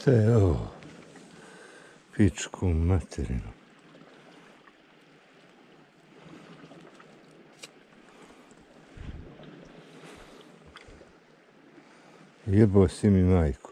Šta je ovo? Pičku materinu. Jebao si mi majku.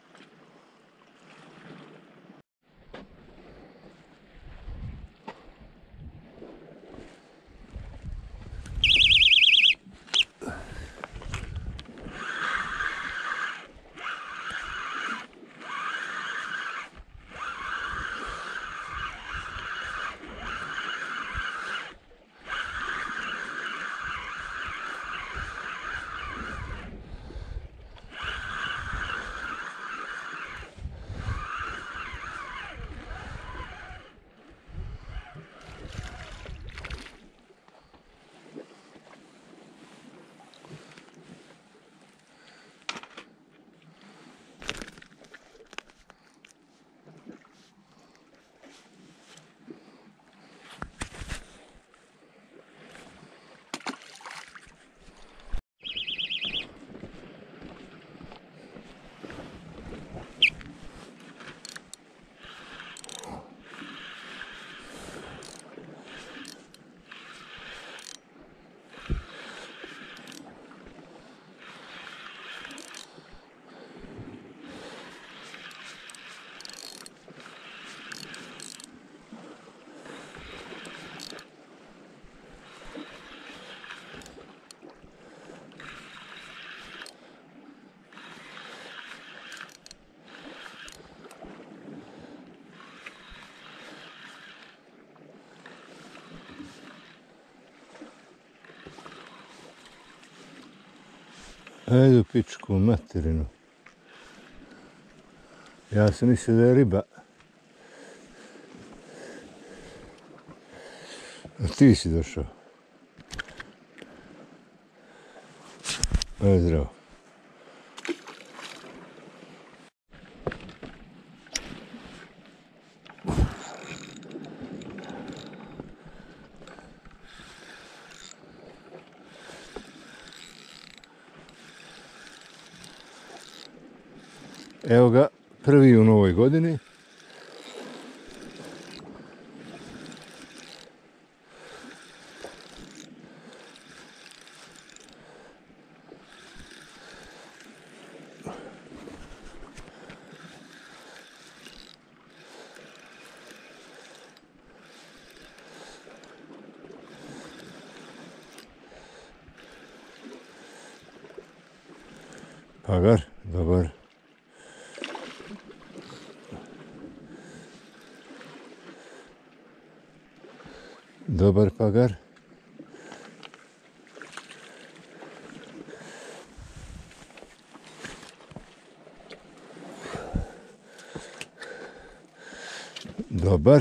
Ajde u pičku materinu. Ja sam mislio da je riba. A ti si došao. Ajde, zdravo. Evo ga, prvi u novoj godini. Pagar, dobar. Dobar pagar. Dobar.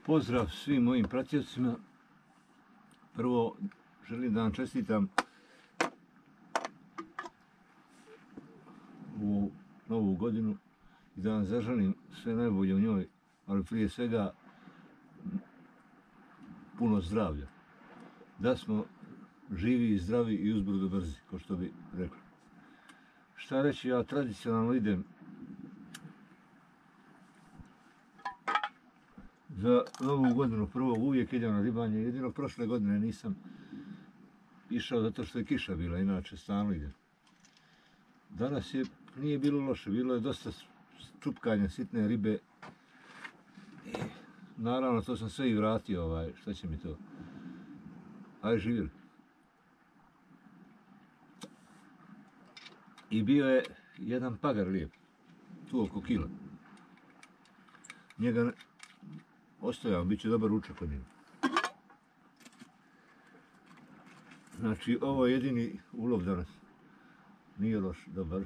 Pozdrav svim mojim pratioцima. Prvo želim da vam čestitam u novu godinu i da vam zaželim sve najbolje u njoj, ali prije svega puno zdravlja. Da smo živi i zdravi i uzbrdo brzi, kao što bi rekli. Šta reći, ja tradicionalno idem za novu godinu prvo uvijek idem na ribanje, jedino prošle godine nisam išao zato što je kiša bila, inače stalno idem. Danas nije bilo loše, bilo je dosta čupkanja sitne ribe. I naravno to sam sve i vratio, šta će mi to? Aj živjeli. I bio je jedan pagar lijep, tu oko kila. Njega ostavljam, bit će dobar ručak od njega. Znači, ovo je jedini ulov danas. Nije loš, dobar.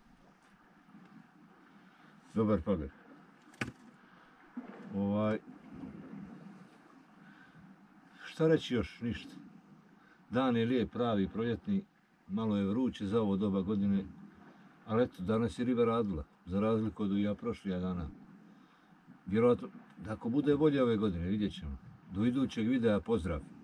Dobar pagar. Šta reći još? Ništa. Dan je lijep, pravi, proljetni. Malo je vruće za ovo doba godine. Ali eto, danas je riba radila. Za razliku od ja prošlija dana. Vjerojatno, ako bude bolje ove godine, vidjet ćemo. Do idućeg videa, pozdrav.